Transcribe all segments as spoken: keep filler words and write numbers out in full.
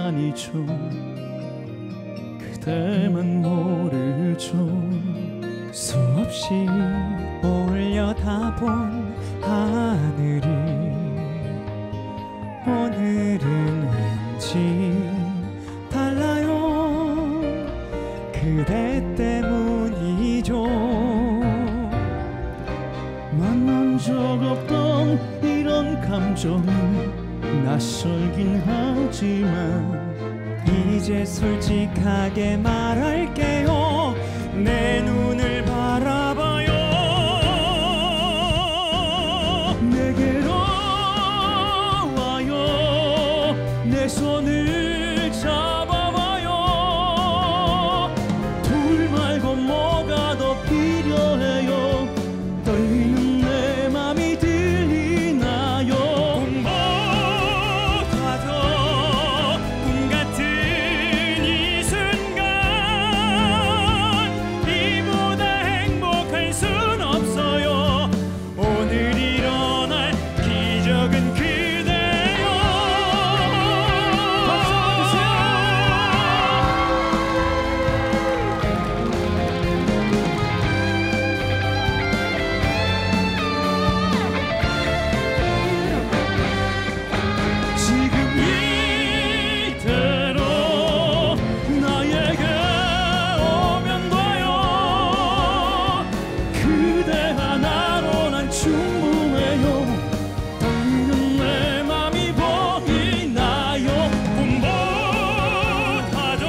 아니죠. 그대만 모르죠. 수없이 올려다본 하늘이 오늘은 왠지 달라요. 그대 때문이죠. 만난 적 없던 이런 감정이 낯설긴 하지만 이제 솔직하게 말할게요. 내 눈을 바라봐요. 내게로 와요. 내 손을 잡아봐요. 둘 말고 뭐가 더 필요해요. 떨리는 내 맘이 들리나요. 꿈보다도 꿈 같은 이 순간 이보다 행복할 순 없어요. 오늘 일어날 기적은 그대요. 박수 주세요. 지금 이대로 나에게 오면 돼요. 그대 하나로 난 충분해요. 떨리는 내 맘이 보이나요. 꿈보다도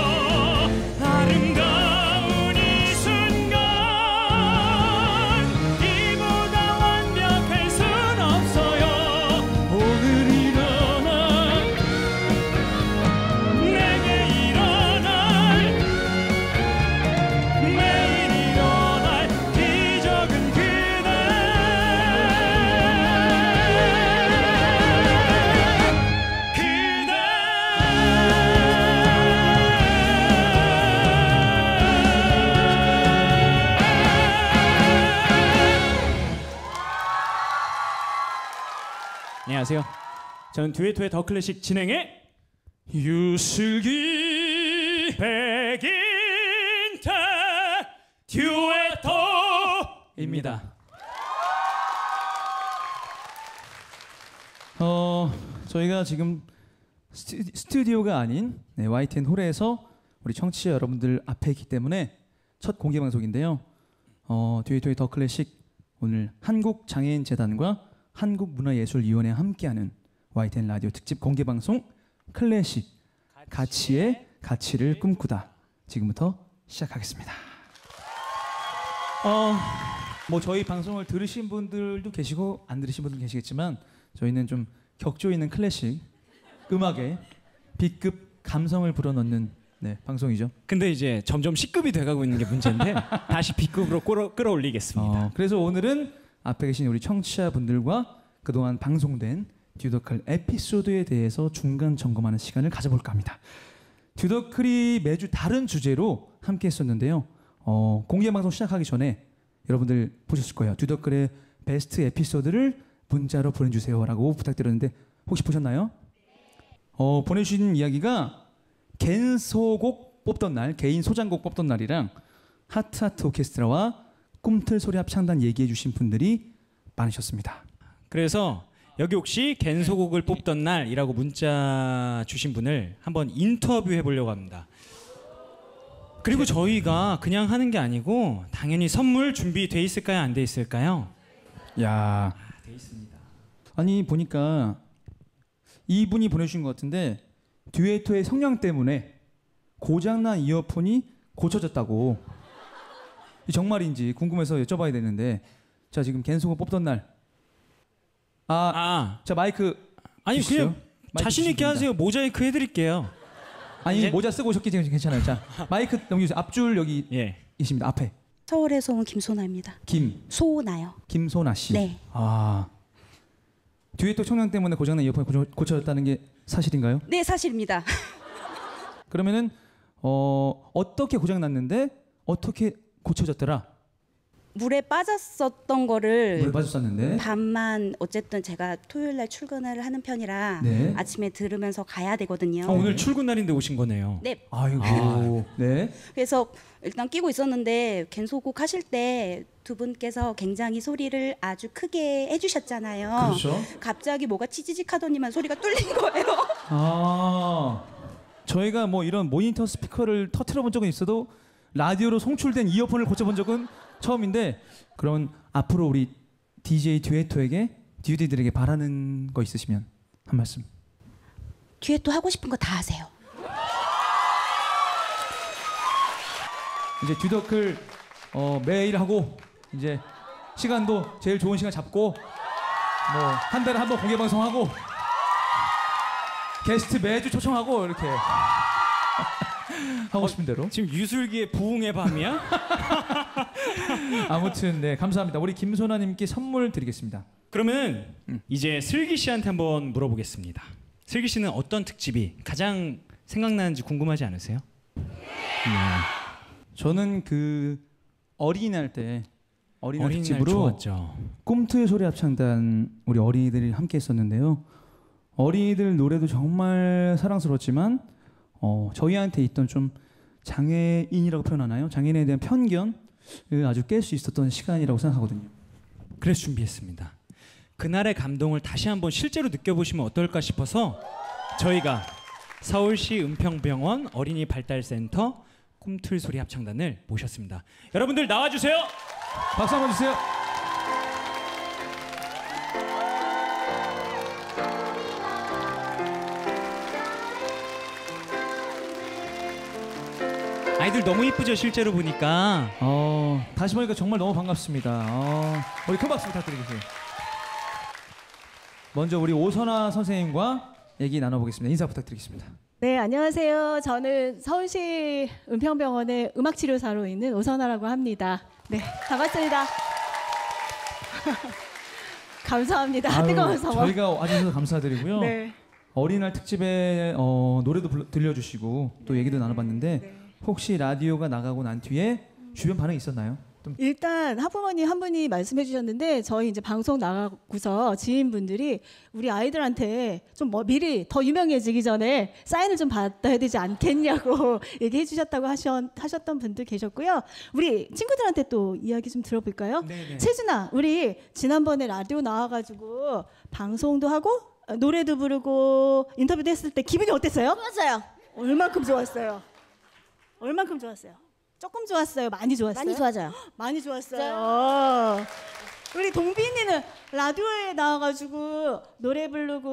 아름다운 이 순간 이보다 완벽할 순 없어요. 오늘 일어나 내게 일어날 매일 일어날 기적은 그대. 안녕하세요. 저는 듀에토의 더 클래식 진행의 유슬기 백인태 듀에토입니다. 어 저희가 지금 스튜, 스튜디오가 아닌 네, 와이티엔 홀에서 우리 청취자 여러분들 앞에 있기 때문에 첫 공개 방송인데요. 어, 듀에토의 더 클래식 오늘 한국장애인재단과 한국문화예술위원회와 함께하는 와이티엔 라디오 특집 공개 방송 클래식 가치의 가치를 꿈꾸다 지금부터 시작하겠습니다. 어, 뭐 저희 방송을 들으신 분들도 계시고 안 들으신 분도 계시겠지만 저희는 좀 격조 있는 클래식 음악에 B급 감성을 불어넣는 네, 방송이죠. 근데 이제 점점 C급이 돼가고 있는 게 문제인데 다시 B급으로 끌어, 끌어올리겠습니다. 어, 그래서 오늘은 앞에 계신 우리 청취자분들과 그동안 방송된 듀더클 에피소드에 대해서 중간 점검하는 시간을 가져볼까 합니다. 듀더클이 매주 다른 주제로 함께 했었는데요. 어, 공개 방송 시작하기 전에 여러분들 보셨을 거예요. 듀더클의 베스트 에피소드를 문자로 보내주세요라고 부탁드렸는데 혹시 보셨나요? 어, 보내주신 이야기가 갠소곡 뽑던 날, 개인 소장곡 뽑던 날이랑 하트하트 오케스트라와 꿈틀소리 합창단 얘기해 주신 분들이 많으셨습니다. 그래서 여기 혹시 갠소곡을 뽑던 날이라고 문자 주신 분을 한번 인터뷰해 보려고 합니다. 그리고 저희가 그냥 하는 게 아니고 당연히 선물 준비돼 있을까요? 안 돼 있을까요? 야, 아, 돼 있습니다. 아니 보니까 이분이 보내주신 것 같은데 듀에토의 성량 때문에 고장난 이어폰이 고쳐졌다고. 이 정말인지 궁금해서 여쭤봐야 되는데 자 지금 갠소곡 뽑던 날 아, 아, 자 마이크 아니 주시죠. 그냥 마이크 자신 있게 주시면 하세요. 모자이크 해드릴게요. 아니 이제? 모자 쓰고 오셨기 때문에 괜찮아요. 자 마이크 넘겨주세요. 앞줄 여기 예. 있습니다. 앞에 서울에서 온 김소나입니다. 김 소나요. 김소나 씨. 네. 아 듀에토 청량 때문에 고장난 이어폰이 고쳐, 고쳐졌다는 게 사실인가요? 네, 사실입니다. 그러면은 어, 어떻게 고장났는데 어떻게 고쳐졌더라? 물에 빠졌었던 거를 물에 빠졌었는데. 밤만 어쨌든 제가 토요일 날 출근을 하는 편이라 네. 아침에 들으면서 가야 되거든요. 아, 오늘 출근 날인데 오신 거네요. 네. 아이고. 아. 네. 그래서 일단 끼고 있었는데 갠소곡 하실 때 두 분께서 굉장히 소리를 아주 크게 해주셨잖아요. 그렇죠. 갑자기 뭐가 치지직 하더니만 소리가 뚫린 거예요. 아. 저희가 뭐 이런 모니터 스피커를 터트려 본 적은 있어도 라디오로 송출된 이어폰을 고쳐본 적은 처음인데, 그럼 앞으로 우리 디제이 듀에토에게 듀디들에게 바라는 거 있으시면 한 말씀. 뒤에 또 하고 싶은 거 다 하세요. 이제 듀더클 어, 매일 하고 이제 시간도 제일 좋은 시간 잡고 뭐 한 달에 한 번 공개 방송하고 게스트 매주 초청하고 이렇게 하고 싶은 대로. 지금 유슬기의 부흥의 밤이야? 아무튼 네, 감사합니다. 우리 김소나님께 선물 드리겠습니다. 그러면 음. 이제 슬기 씨한테 한번 물어보겠습니다. 슬기 씨는 어떤 특집이 가장 생각나는지 궁금하지 않으세요? 저는 그 어린이날 때 어린이날 어린이날 특집으로 좋았죠. 꿈틀 소리 합창단 우리 어린이들이 함께 했었는데요. 어린이들 노래도 정말 사랑스러웠지만 어, 저희한테 있던 좀 장애인이라고 표현하나요? 장애인에 대한 편견을 아주 깰 수 있었던 시간이라고 생각하거든요. 그래서 준비했습니다. 그날의 감동을 다시 한번 실제로 느껴보시면 어떨까 싶어서 저희가 서울시 은평병원 어린이 발달센터 꿈틀 소리 합창단을 모셨습니다. 여러분들 나와주세요. 박수 한번 주세요. 아이들 너무 이쁘죠, 실제로 보니까. 어, 다시 보니까 정말 너무 반갑습니다. 어, 우리 큰 박수 부탁드리겠습니다. 먼저 우리 오선아 선생님과 얘기 나눠보겠습니다. 인사 부탁드리겠습니다. 네, 안녕하세요. 저는 서울시 은평병원의 음악치료사로 있는 오선아라고 합니다. 네, 반갑습니다. 감사합니다. 아유, 뜨거운 성원. 저희가 와주셔서 감사드리고요. 네. 어린이날 특집에 어, 노래도 불러, 들려주시고 또 얘기도 나눠봤는데 네. 혹시 라디오가 나가고 난 뒤에 주변 반응이 있었나요? 좀 일단 학부모님 한 분이 말씀해 주셨는데 저희 이제 방송 나가고서 지인분들이 우리 아이들한테 좀 뭐 미리 더 유명해지기 전에 사인을 좀 받아야 되지 않겠냐고 얘기해 주셨다고 하셨, 하셨던 분들 계셨고요. 우리 친구들한테 또 이야기 좀 들어볼까요? 네네. 채준아, 우리 지난번에 라디오 나와가지고 방송도 하고 어, 노래도 부르고 인터뷰도 했을 때 기분이 어땠어요? 좋았어요. 얼만큼 좋았어요? 얼만큼 좋았어요? 조금 좋았어요? 많이 좋았어요? 많이 좋아져요. 많이 좋았어요. 우리 동빈이는 라디오에 나와가지고 노래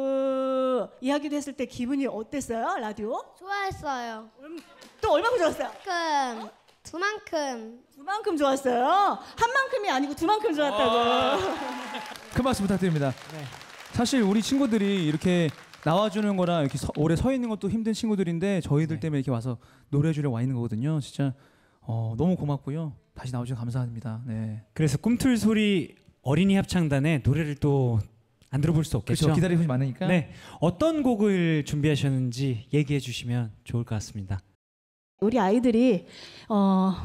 부르고 이야기도 했을 때 기분이 어땠어요? 라디오? 좋아했어요. 또 얼마큼 좋았어요? 그 두만큼. 두만큼 좋았어요. 한 만큼이 아니고 두만큼 좋았다고. 큰 박수 부탁드립니다. 네. 사실 우리 친구들이 이렇게 나와주는 거랑 이렇게 서, 오래 서 있는 것도 힘든 친구들인데 저희들 네. 때문에 이렇게 와서 노래해 주려 와 있는 거거든요. 진짜 어, 너무 고맙고요. 다시 나와주셔서 감사합니다. 네. 그래서 꿈틀 소리 어린이 합창단의 노래를 또 안 들어볼 수 없겠죠. 그렇죠. 기다리는 분이 많으니까. 네, 어떤 곡을 준비하셨는지 얘기해 주시면 좋을 것 같습니다. 우리 아이들이 어,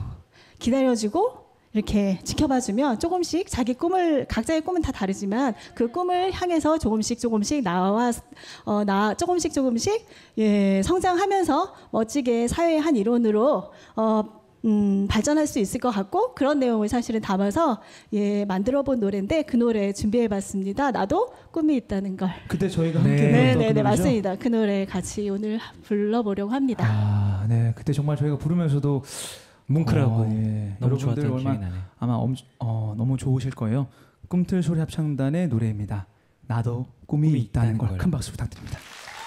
기다려주고 이렇게 지켜봐주면 조금씩 자기 꿈을, 각자의 꿈은 다 다르지만 그 꿈을 향해서 조금씩 조금씩 나와 어, 나 조금씩 조금씩 예, 성장하면서 멋지게 사회의 한 일원으로 어, 음, 발전할 수 있을 것 같고 그런 내용을 사실은 담아서 예, 만들어본 노래인데 그 노래 준비해봤습니다. 나도 꿈이 있다는 걸. 그때 저희가 네. 함께 네, 불렀던 네, 네, 그 노래죠? 맞습니다. 그 노래 같이 오늘 불러보려고 합니다. 아, 네. 그때 정말 저희가 부르면서도 뭉클하고 어, 예. 너무 여러분들 좋았던 얼마- 기억이 나네요. 아마 엄, 어, 너무 좋으실 거예요. 꿈틀 소리 합창단의 노래입니다. 나도 꿈이, 꿈이 있다는 있다는 걸. 걸. 큰 박수 부탁드립니다.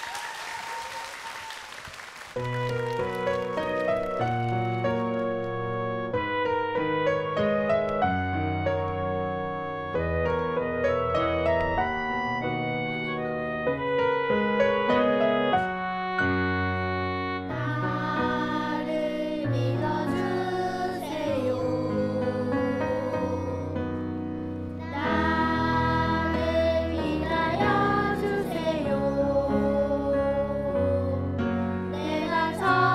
나를 믿어주세요. 나를 믿어요 주세요. 내가 서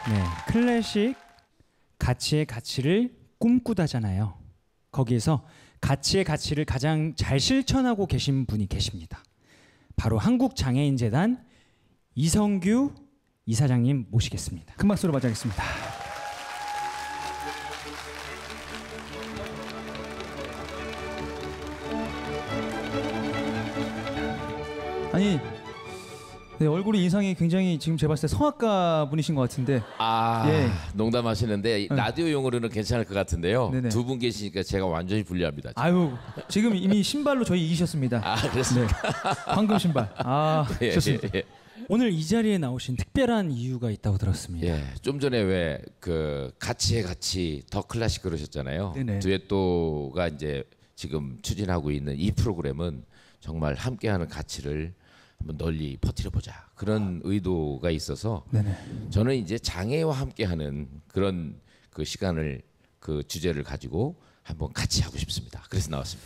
네, 클래식 가치의 가치를 꿈꾸다잖아요. 거기에서 가치의 가치를 가장 잘 실천하고 계신 분이 계십니다. 바로 한국장애인재단 이성규 이사장님 모시겠습니다. 큰 박수로 맞이하겠습니다. 아니, 네, 얼굴이 인상이 굉장히 지금 제가 봤을 때 성악가 분이신 것 같은데. 아, 예. 농담하시는데 네. 라디오용으로는 괜찮을 것 같은데요. 네네. 두 분 계시니까 제가 완전히 불리합니다. 아유, 지금 이미 신발로 저희 이기셨습니다. 아, 그렇습니까? 네, 황금 신발. 아, 예, 좋습니다. 예, 예. 오늘 이 자리에 나오신 특별한 이유가 있다고 들었습니다. 예, 좀 전에 왜 그 가치의 가치 더 클래식 그러셨잖아요. 네네. 듀엣도가 이제 지금 추진하고 있는 이 프로그램은 정말 함께하는 가치를 한번 널리 퍼뜨려 보자 그런 의도가 있어서 네네. 저는 이제 장애와 함께하는 그런 그 시간을 그 주제를 가지고 한번 같이 하고 싶습니다. 그래서 나왔습니다.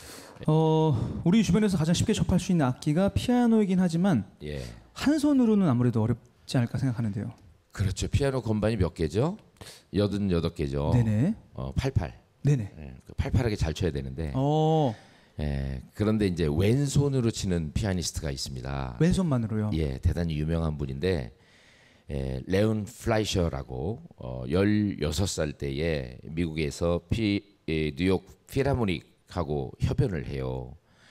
어, 우리 주변에서 가장 쉽게 접할 수 있는 악기가 피아노이긴 하지만 예, 한 손으로는 아무래도 어렵지 않을까 생각하는데요. 그렇죠. 피아노 건반이 몇 개죠? 여든여덟 개죠. 네네. 어, 팔팔. 네네. 예, 그 팔팔하게 잘 쳐야 되는데. 어, 예, 그런데 이제 왼손으로 치는 피아니스트가 있습니다. 왼손만으로요. 예, 대단히 유명한 분인데 예, 레온 플라이셔라고 어, 열여섯 살 때에 미국에서 피, 예, 뉴욕 필하모닉하고 협연을 해요.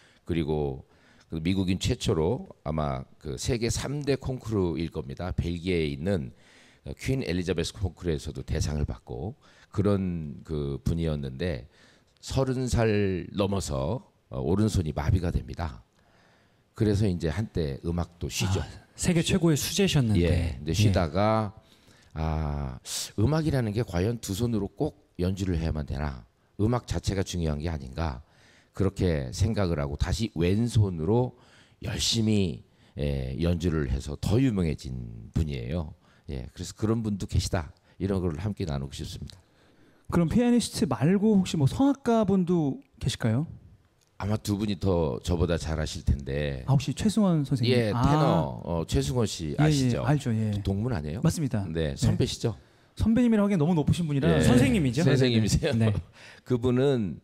그리고 그 미국인 최초로 아마 그 세계 삼 대 콩쿠르일 겁니다. 벨기에에 있는 퀸 엘리자베스 콩쿠르에서도 대상을 받고 그런 그 분이었는데 서른 살 넘어서 어, 오른손이 마비가 됩니다. 그래서 이제 한때 음악도 쉬죠. 아, 세계 최고의 수제셨는데. 예, 근데 쉬다가 아 음악이라는 게 과연 두 손으로 꼭 연주를 해야만 되나? 음악 자체가 중요한 게 아닌가? 그렇게 생각을 하고 다시 왼손으로 열심히 예, 연주를 해서 더 유명해진 분이에요. 예, 그래서 그런 분도 계시다. 이런 걸 함께 나누고 싶습니다. 그럼 피아니스트 말고 혹시 뭐 성악가 분도 계실까요? 아마 두 분이 더 저보다 잘하실 텐데. 아, 혹시 최승원 선생님? 예, 아, 테너 어, 최승원 씨 예, 아시죠? 예, 알죠. 예. 동문 아니에요? 맞습니다. 네, 선배시죠? 선배님이라고 하기엔 너무 높으신 분이라. 예. 선생님이죠? 선생님이세요? 네. 그분은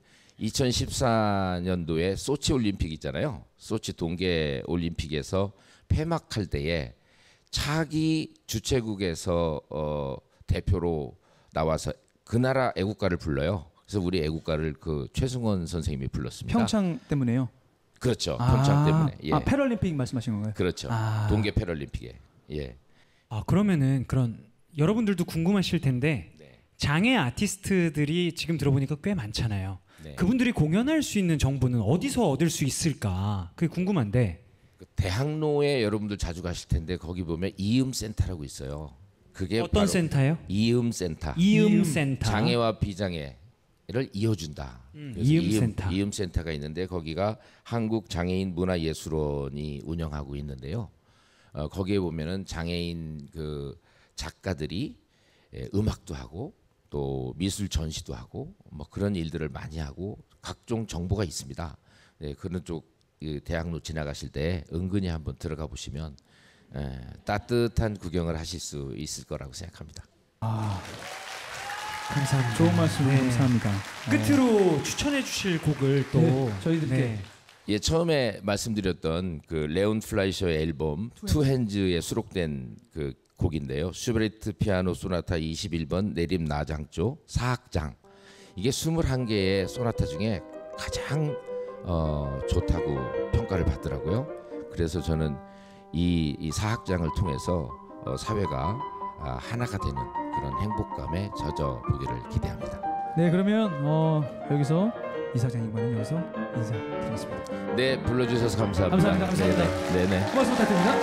이천십사 년도에 소치 올림픽 있잖아요. 소치 동계 올림픽에서 폐막할 때에 차기 주최국에서 어, 대표로 나와서 그 나라 애국가를 불러요. 그래서 우리 애국가를 그 최승원 선생님이 불렀습니다. 평창 때문에요. 그렇죠. 아, 평창 때문에. 예. 아, 패럴림픽 말씀하신 건가요? 그렇죠. 아. 동계 패럴림픽에. 예. 아, 그러면은 그런 여러분들도 궁금하실 텐데 네. 장애 아티스트들이 지금 들어보니까 꽤 많잖아요. 네. 그분들이 공연할 수 있는 정보는 어디서 얻을 수 있을까? 그게 궁금한데. 그 대학로에 여러분들 자주 가실 텐데 거기 보면 이음 센터라고 있어요. 그게 어떤 바로 센터요? 이음 센터. 이음 센터. 장애와 비장애를 이어준다. 음, 그래서 이음 센터. 이음 센터가 있는데 거기가 한국 장애인 문화예술원이 운영하고 있는데요. 어, 거기에 보면은 장애인 그 작가들이 예, 음악도 하고 또 미술 전시도 하고 뭐 그런 일들을 많이 하고 각종 정보가 있습니다. 네, 그런 쪽그 대학로 지나가실 때 은근히 한번 들어가 보시면 에, 따뜻한 구경을 하실 수 있을 거라고 생각합니다. 아, 감사합니다. 좋은 말씀 네. 감사합니다. 끝으로 추천해 주실 곡을 또 네, 저희들께. 네. 예, 처음에 말씀드렸던 그 레온 플라이셔의 앨범 투 핸즈에 수록된 그 곡인데요. 슈베르트 피아노 소나타 이십일 번 내림 나장조 사악장. 이게 이십일 개의 소나타 중에 가장 어, 좋다고 평가를 받더라고요. 그래서 저는 이, 이 사악장을 통해서 어, 사회가 아, 하나가 되는 그런 행복감에 젖어 보기를 기대합니다. 네, 그러면 어, 여기서 이사장님과는 여기서 인사드리겠습니다. 네, 불러주셔서 감사합니다. 감사합니다. 감사합니다. 네, 네. 네. 고맙습니다. 부탁드립니다.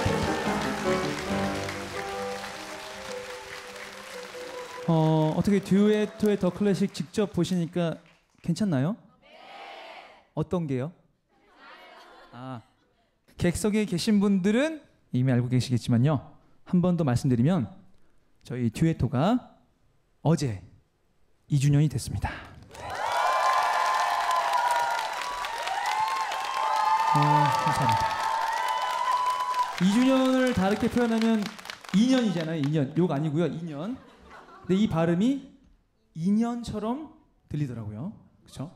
어, 어떻게 듀에토의 더 클래식 직접 보시니까 괜찮나요? 어떤 게요? 아, 객석에 계신 분들은 이미 알고 계시겠지만요. 한 번 더 말씀드리면 저희 듀에토가 어제 이 주년이 됐습니다. 어, 감사합니다. 이 주년을 다르게 표현하면 이 년이잖아요. 이 년. 욕 아니고요. 이 년. 근데 이 발음이 인연처럼 들리더라고요. 그렇죠?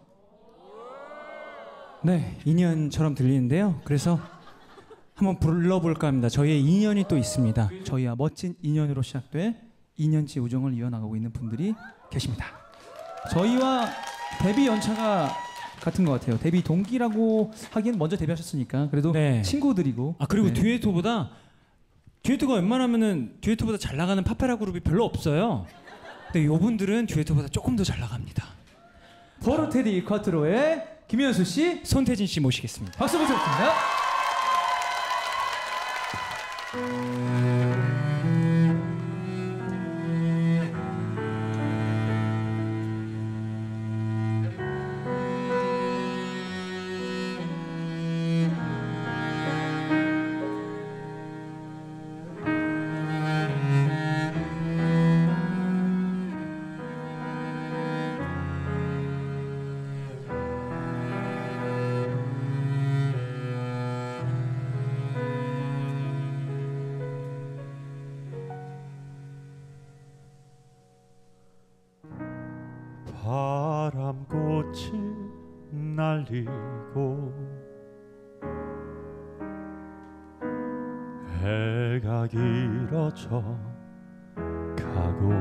네, 인연처럼 들리는데요. 그래서 한번 불러볼까 합니다. 저희의 인연이 또 있습니다. 저희와 멋진 인연으로 시작돼 이 년째 우정을 이어나가고 있는 분들이 계십니다. 저희와 데뷔 연차가 같은 것 같아요. 데뷔 동기라고 하기엔 먼저 데뷔하셨으니까 그래도 네. 친구들이고. 아 그리고 네. 듀에토보다 듀에토가 웬만하면은 듀에토보다 잘 나가는 파페라 그룹이 별로 없어요. 근데 이분들은 듀에토보다 조금 더 잘 나갑니다. 포르테디 쿼트로의 김현수 씨, 손태진 씨 모시겠습니다. 박수 부탁드립니다. 바람꽃이 날리고 해가 길어져 가고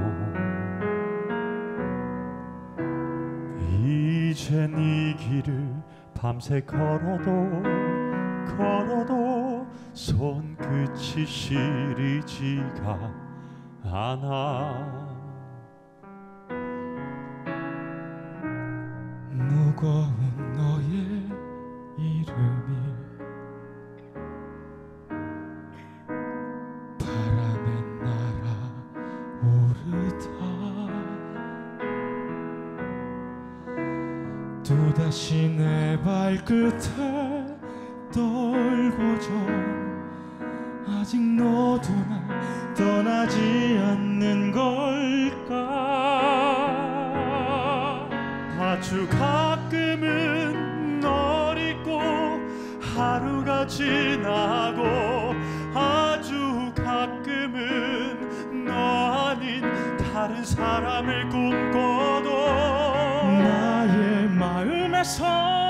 이젠 이 길을 밤새 걸어도 걸어도 손끝이 시리지가 않아. 무거운 너의 이름이 바람에 날아오르다 또다시 내 발끝에 떨궈져 아직 너도 날 떠나지 않는 걸까. 아주 가끔은 널 잊고 하루가 지나고 아주 가끔은 너 아닌 다른 사람을 꿈꿔도 나의 마음에선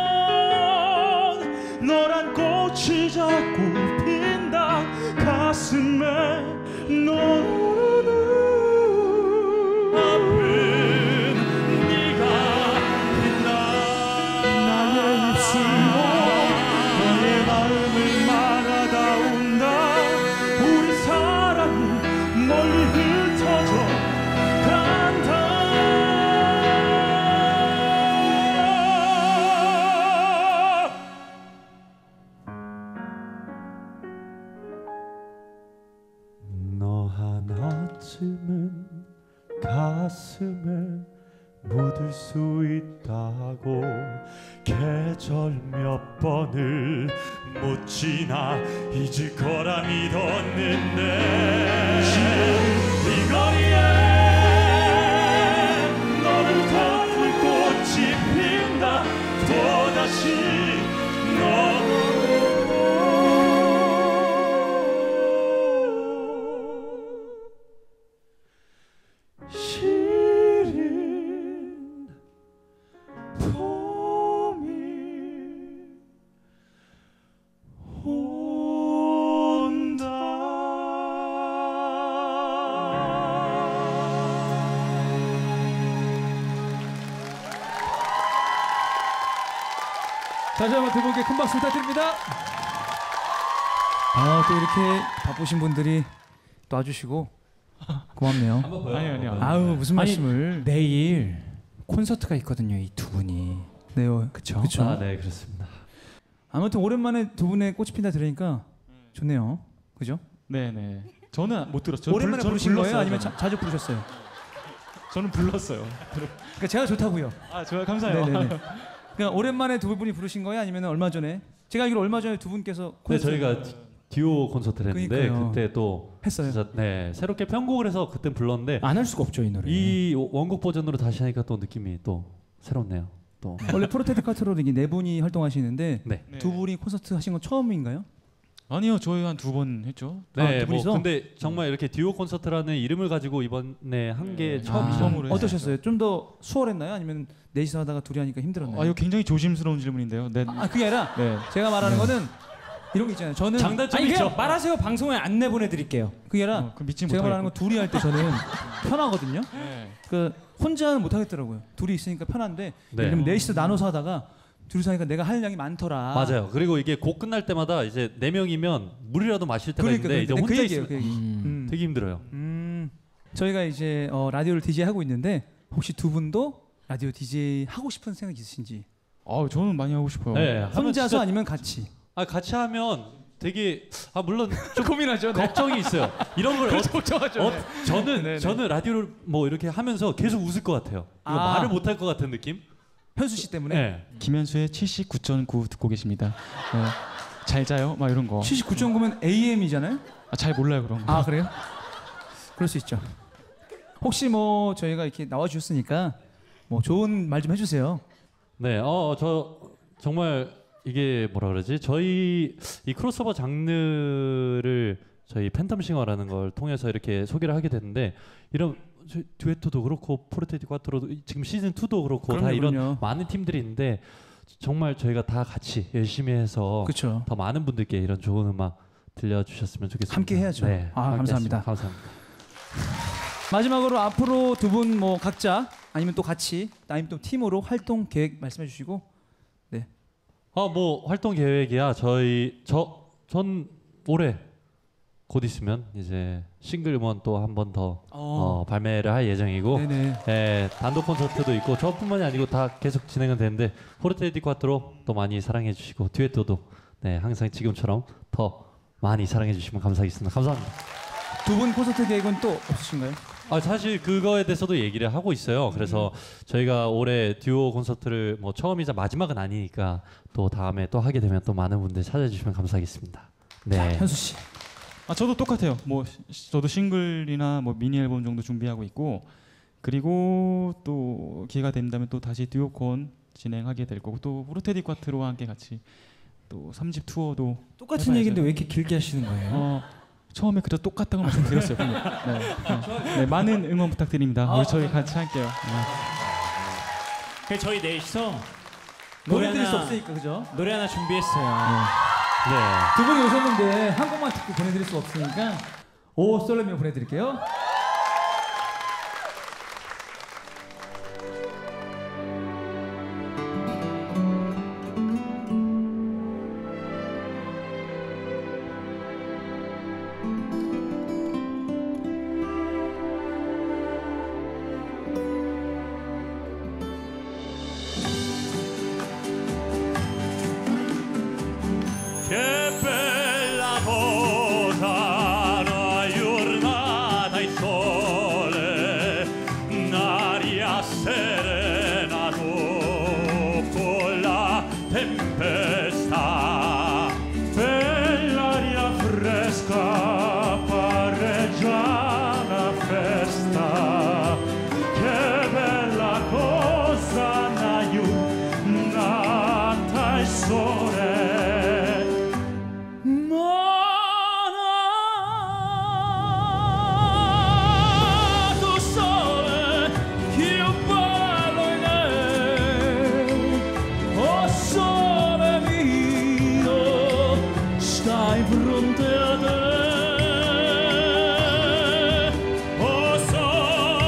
너란 꽃이 자꾸 핀다. 가슴에 너는 아픈 네가 빛나. 나의 입술로 너의 마음을 말하다온다. 우리 사랑이 멀리 흩어져 간다. 너 하나쯤은 가슴에 묻을 수 있다고 계절 몇 번을 묻지나 잊을 거라 믿었는데 이 거리에 너를 덮을 꽃이 핀다. 또다시 너 다시 한번 두 분께 큰 박수 부탁드립니다. 아, 또 이렇게 바쁘신 분들이 또 와주시고 고맙네요. 아니요 아니요. 아우 무슨 아니, 말씀을. 내일 콘서트가 있거든요. 이 두 분이. 네, 어, 그쵸? 그쵸. 아, 네 그렇습니다. 아무튼 오랜만에 두 분의 꽃이 핀다 들으니까 좋네요. 그죠? 네네. 저는 못 들었죠. 오랜만에 저는 부르신 거예요? 불렀어요, 아니면 저는. 자, 자주 부르셨어요? 저는 불렀어요. 그러니까 제가 좋다고요. 아 좋아요. 감사해요. 네네네. 그러니까 오랜만에 두 분이 부르신 거예요? 아니면 얼마 전에? 제가 알기로 얼마 전에 두 분께서 네, 콘서트 저희가 디- 듀오 콘서트를 했는데 그러니까요. 그때 또 했어요. 진짜 네 새롭게 편곡을 해서 그때 불렀는데 안 할 수가 없죠 이 노래. 이 원곡 버전으로 다시 하니까 또 느낌이 또 새롭네요. 또 원래 프로테트 카트로 이게 네 분이 활동하시는데 네. 두 분이 콘서트 하신 건 처음인가요? 아니요, 저희 한 두 번 했죠. 네, 두 뭐 분이서? 근데 정말 이렇게 듀오 콘서트라는 이름을 가지고 이번에 한 게 처음이죠. 처음으로 했어요. 어떠셨어요? 좀 더 수월했나요? 아니면 넷이서 하다가 둘이 하니까 힘들었나요? 아, 이거 굉장히 조심스러운 질문인데요. 네. 아, 그게 아니라 네. 제가 말하는 거는 이런 게 있잖아요. 저는 장단점이 아니, 있죠. 그냥 말하세요. 방송에 안내 보내드릴게요. 그게 아니라 어, 그 믿지 제가 말하는 건 못하겠고. 둘이 할 때 저는 편하거든요. 네. 그 혼자는 못 하겠더라고요. 둘이 있으니까 편한데 네. 예를 들면 넷이서 나눠서 하다가 둘이서 하니까 내가 할 양이 많더라. 맞아요. 그리고 이게 곡 끝날 때마다 이제 네 명이면 물이라도 마실 때가 그러니까 있는데 이제 그 혼자 얘기예요. 있으면 그 얘기. 음. 음. 되게 힘들어요. 음. 저희가 이제 어, 라디오를 디제이 하고 있는데 혹시 두 분도 라디오 디제이 하고 싶은 생각 있으신지? 아, 저는 많이 하고 싶어요. 네, 하면 혼자서 진짜- 아니면 같이? 아 같이 하면 되게 아 물론 좀 고민하죠. 네. 걱정이 있어요. 이런 걸 어, 걱정하죠. 어, 저는 네, 네. 저는 라디오를 뭐 이렇게 하면서 계속 웃을 것 같아요. 이거 아. 말을 못 할 것 같은 느낌? 현수 씨 때문에? 네. 김현수의 칠십구 점 구 듣고 계십니다. 네. 잘 자요? 막 이런 거. 칠십구 점 구면 에이엠이잖아요? 아, 잘 몰라요 그런 거. 아 그래요? 그럴 수 있죠. 혹시 뭐 저희가 이렇게 나와주셨으니까 뭐 좋은 말 좀 해주세요. 네, 어, 저 정말 이게 뭐라 그러지? 저희 이 크로스오버 장르를 저희 팬텀싱어라는 걸 통해서 이렇게 소개를 하게 됐는데 이런 저희 듀에토도 그렇고 포르테디 꽈트로도 지금 시즌 이도 그렇고 다 그럼요, 이런 그럼요. 많은 팀들이 있는데 정말 저희가 다 같이 열심히 해서 그렇죠. 더 많은 분들께 이런 좋은 음악 들려주셨으면 좋겠습니다. 함께 해야죠. 네, 아, 함께 감사합니다. 했습니다. 감사합니다. 마지막으로 앞으로 두 분 뭐 각자 아니면 또 같이 아니면 또 팀으로 활동 계획 말씀해 주시고. 네. 아, 뭐 활동 계획이야. 저희 저 전 올해 곧 있으면 이제 싱글 음원 또 한 번 더 어, 발매를 할 예정이고, 네네. 예, 단독 콘서트도 있고 저뿐만이 아니고 다 계속 진행은 되는데 포르테디 꽈트로 또 많이 사랑해 주시고 듀에토도 네 항상 지금처럼 더 많이 사랑해 주시면 감사하겠습니다. 감사합니다. 두 분 콘서트 계획은 또 없으신가요? 아 사실 그거에 대해서도 얘기를 하고 있어요. 그래서 저희가 올해 듀오 콘서트를 뭐 처음이자 마지막은 아니니까 또 다음에 또 하게 되면 또 많은 분들 찾아주시면 감사하겠습니다. 네. 현수 씨. 아, 저도 똑같아요. 뭐 시- 저도 싱글이나 뭐 미니 앨범 정도 준비하고 있고, 그리고 또 기회가 된다면 또 다시 듀오콘 진행하게 될 거고, 또 포르테디 꽈트로와 함께 같이 또 삼 집 투어도 똑같은 해봐야죠. 얘기인데 왜 이렇게 길게 하시는 거예요? 어, 처음에 그래도 똑같다고 말씀드렸어요. 근데. 네, 네. 네, 많은 응원 부탁드립니다. 우리 저희 같이 할게요. 그래서 저희 넷이서 노래 노래 들을 수 하나- 없으니까 그죠? 노래 하나 준비했어요. 네. 두 분이 오셨는데 한 곡만 듣고 보내드릴 수 없으니까 오 솔레미오 보내드릴게요. Che bella cosa, una giornata di sole, un'aria serena dopo la tempesta. Bell'aria fresca, pareggia la festa. Che bella cosa, una giornata di sole. Manato sole, che bello in te, oh sole mio, stai fronte a te, oh sole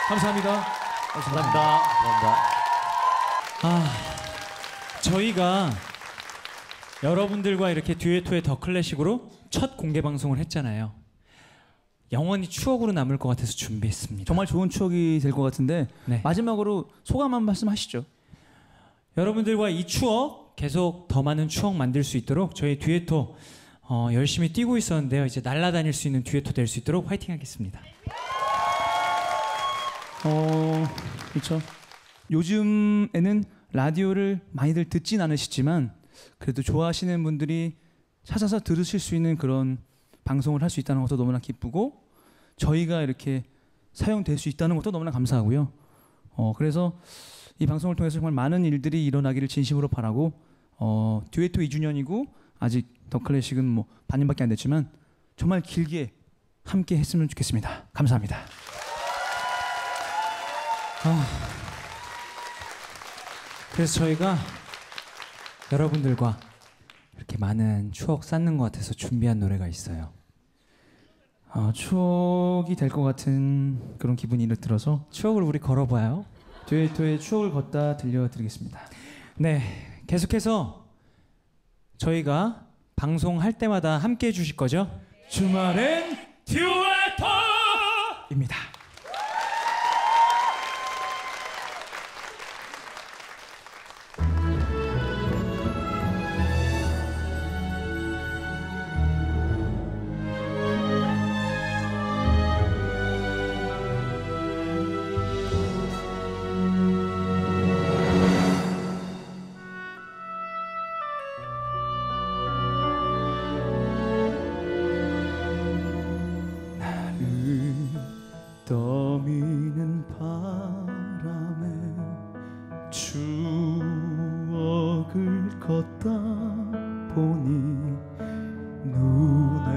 감사합니다. 감사합니다. 감사합니다. 아, 저희가 여러분들과 이렇게 듀에토의 더 클래식으로 첫 공개 방송을 했잖아요. 영원히 추억으로 남을 것 같아서 준비했습니다. 정말 좋은 추억이 될 것 같은데 네. 마지막으로 소감 한 말씀 하시죠. 여러분들과 이 추억 계속 더 많은 추억 만들 수 있도록 저희 듀에토 어, 열심히 뛰고 있었는데요. 이제 날아다닐 수 있는 듀에토 될 수 있도록 화이팅 하겠습니다. 어, 그렇죠. 요즘에는 라디오를 많이들 듣진 않으시지만 그래도 좋아하시는 분들이 찾아서 들으실 수 있는 그런 방송을 할 수 있다는 것도 너무나 기쁘고 저희가 이렇게 사용될 수 있다는 것도 너무나 감사하고요. 어, 그래서 이 방송을 통해서 정말 많은 일들이 일어나기를 진심으로 바라고 어, 듀에토 이 주년이고 아직 더 클래식은 뭐 반년밖에 안 됐지만 정말 길게 함께 했으면 좋겠습니다. 감사합니다. 아, 그래서 저희가 여러분들과 이렇게 많은 추억 쌓는 것 같아서 준비한 노래가 있어요. 어, 추억이 될 것 같은 그런 기분이 들어서 추억을 우리 걸어봐요. 듀에토의 추억을 걷다 들려드리겠습니다. 네, 계속해서 저희가 방송할 때마다 함께 해주실 거죠? 주말엔 듀에토입니다. 떠미는 바람에 추억을 걷다 보니 눈에